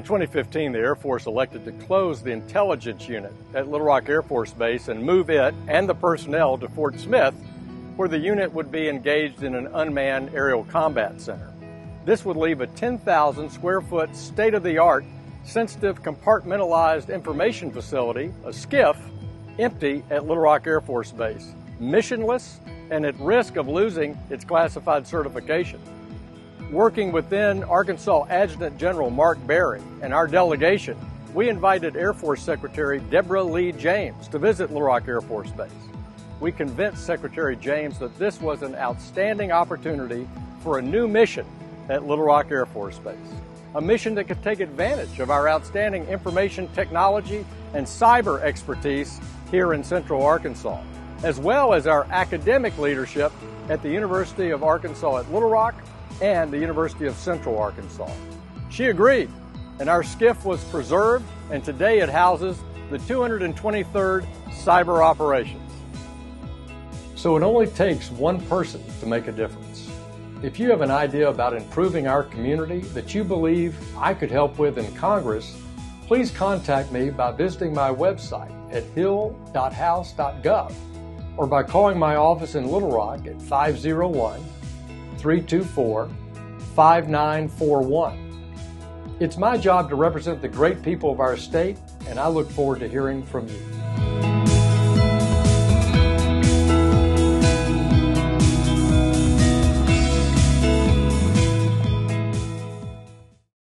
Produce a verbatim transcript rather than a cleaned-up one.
In twenty fifteen, the Air Force elected to close the intelligence unit at Little Rock Air Force Base and move it and the personnel to Fort Smith, where the unit would be engaged in an unmanned aerial combat center. This would leave a ten thousand square foot state-of-the-art sensitive compartmentalized information facility, a S C I F, empty at Little Rock Air Force Base, missionless and at risk of losing its classified certification. Working within Arkansas Adjutant General Mark Berry and our delegation, we invited Air Force Secretary Deborah Lee James to visit Little Rock Air Force Base. We convinced Secretary James that this was an outstanding opportunity for a new mission at Little Rock Air Force Base, a mission that could take advantage of our outstanding information technology and cyber expertise here in Central Arkansas, as well as our academic leadership at the University of Arkansas at Little Rock and the University of Central Arkansas. She agreed, and our S C I F was preserved, and today it houses the two hundred twenty-third Cyber Operations. So it only takes one person to make a difference. If you have an idea about improving our community that you believe I could help with in Congress, please contact me by visiting my website at hill dot house dot gov or by calling my office in Little Rock at five oh one, three two four, five nine four one. It's my job to represent the great people of our state, and I look forward to hearing from you.